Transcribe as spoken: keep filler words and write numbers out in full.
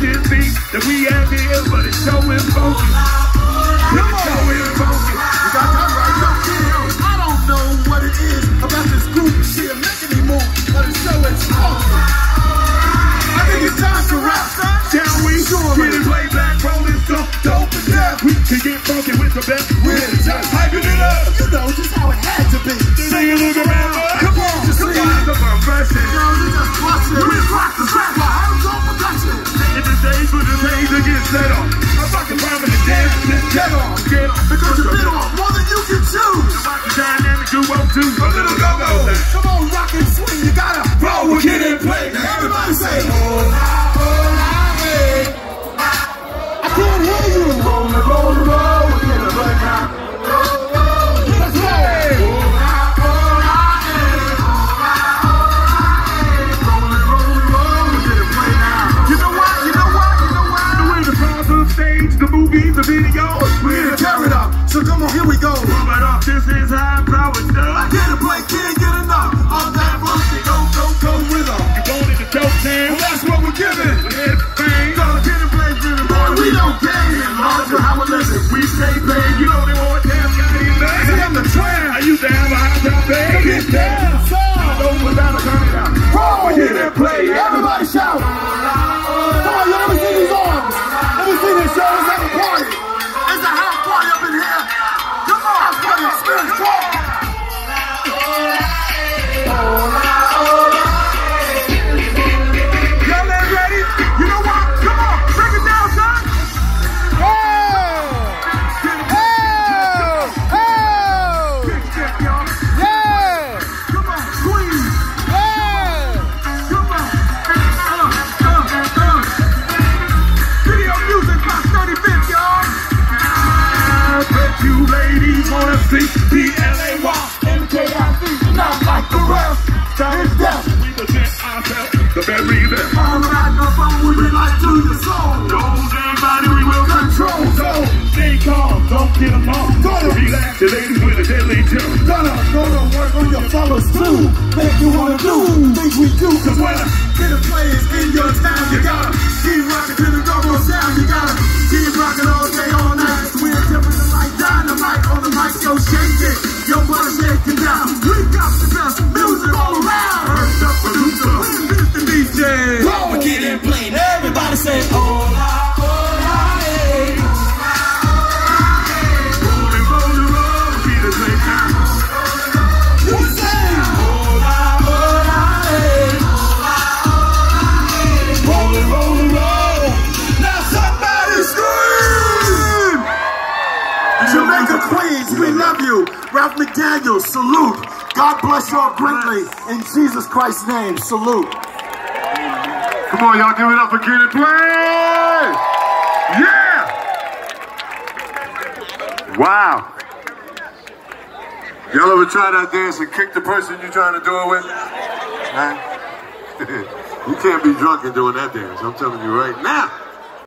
should be that we have here, but it's so funky. It's so funky. You got that right, yo, kid. I don't know what it is about this group shit make anymore, but it's so it's funky. I think it's time to rap, son. Shall we? Sure, get it way back, rolling stuff dope and death. We can get funky with the best. We're just hyping it up. You know just how it had to be. Sing a look around. Come on, just come sing on. it. Come on, fresh it. Yo, you just watch it. We rock the track like hands on production. In the days when the days to get set off. I'm fucking rhyming the dance, just get off. Get off. Because you bit off more than you can choose. The rock the dynamic duo too. A little go-go. Come on, rock and swing. You gotta roll with it and play. Everybody say, hola, hola, hey. I can't hear you. Roll, roll, roll. We're getting it right now. Let's go. Hola, hola, hey. Roll, roll, roll. We're getting it right now. You know what? You know what? You know what? The way the songs on stage, the movies, the videos. We're gonna tear it up. So come on, here we go. Rub it off. This is high power stuff. I can't play, can't get enough of that funky go, go, go rhythm. You want it to dope town? Well, that's what we're giving. It's fame. Gonna get and play, get and boy, we don't game. Large for how we listen, we stay paid. You know they want damn got it back. See, I'm the tram. I used to have a high top bag. Get down, I know without a turn it out. roll, get and play. Everybody shout. Come on, let me see these arms. Let me see these shoulders. Have a party. It's a house party up in here. Come on, house party experience. Come on. Y'all that ready? You know what? Come on, break it down, son. Come on, squeeze. Come on. Uh, uh, uh. Video music by thirty-fifth, y'all. I bet you ladies wanna see P L A Y M K I C, not like the rest. It's death. We present ourselves the very best. On the microphone, we relate to your soul. Don't anybody we will control. So stay calm, don't get them off. Gonna relax the ladies with a deadly jump. Gonna, gonna work on your fellas too. Make you wanna do things we do. Cause when I get a players in your town, you gotta keep rocking to the go-go sound. You gotta keep rocking all day, all night. We're different like dynamite on the mic, so shake it. Your body shaking down. We got the best music all around. First up producer, Mister D J. Roll, we get it playing. Everybody say, hola, hola, hey. Rolling, rolling, rolling, be the same time. You say, hola, hola, hey. Roll it, roll it, roll. Now somebody scream! Jamaica Queens, we love you. Ralph McDaniel, salute. God bless y'all greatly. In Jesus Christ's name, salute. Come on, y'all, give it up for Kid and Play! Yeah! Wow. Y'all ever try that dance and kick the person you're trying to do it with? Huh? You can't be drunk and doing that dance, I'm telling you right now.